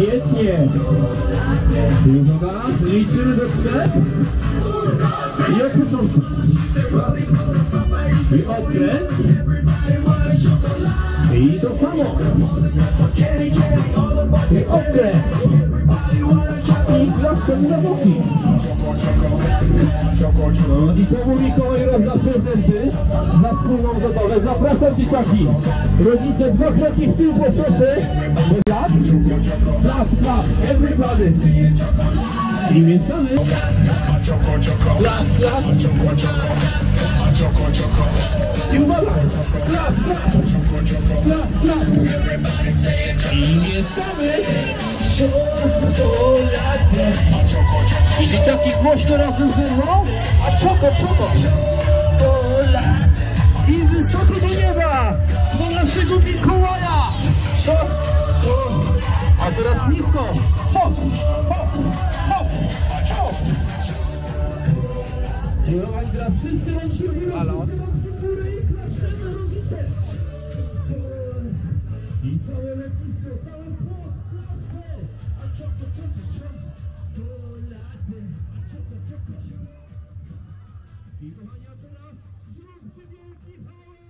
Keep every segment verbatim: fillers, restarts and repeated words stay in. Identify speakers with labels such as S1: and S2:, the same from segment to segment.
S1: Świetnie. I uwaga, liczymy do trzech. I od początku. I okręt. I to samo. I okręt. I klaszczemy na boki. No i powoli Mikołaj rozda prezenty na wspólną zabawę. Zapraszam dzieciaki. Rodzice, dwa kroki w tył, proszę. Klap, klap, klap, everybody. I mieszamy. Klap, klap. I uwaga. Klap, klap. Klap, klap. I mieszamy. I dzieciaki głośno razem ze mną. A czoko, czoko. I wysoko do nieba. Do naszego Mikołaja. A teraz nisko. Hop, hop, hop, hop. I teraz wszyscy ręcznie. Halo. I całe letnictwo, całe płot. A czoko, czoko, czoko. I kochani, a teraz zróbcie wielki hałas!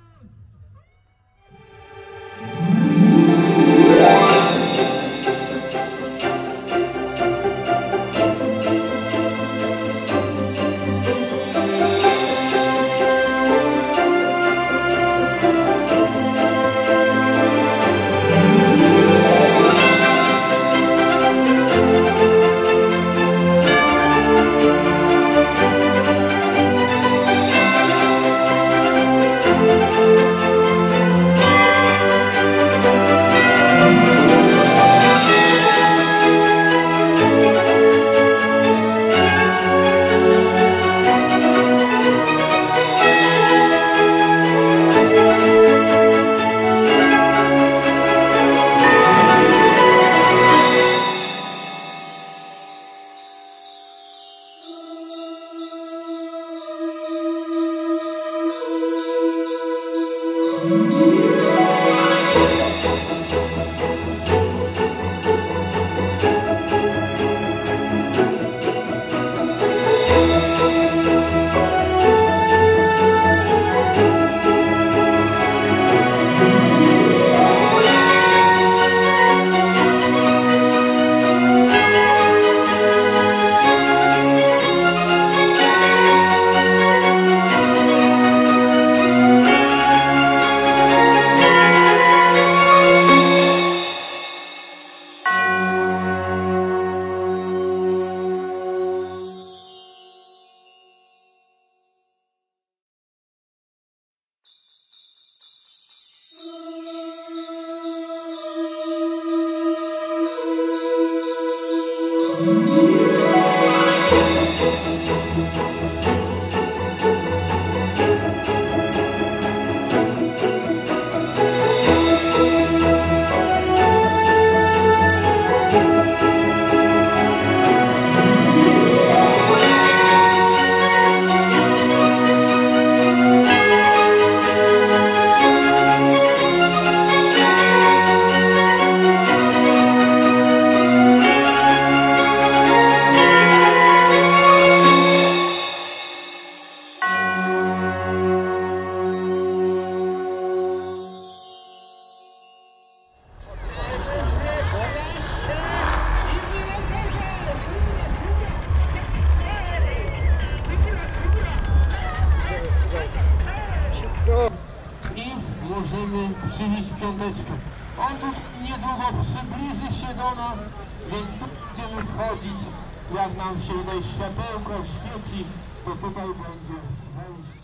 S2: możemy przywieźć piąteczkę. On tu niedługo przybliży się do nas, więc będziemy wchodzić. Jak nam się tutaj światełko świeci, to tutaj będzie wejście.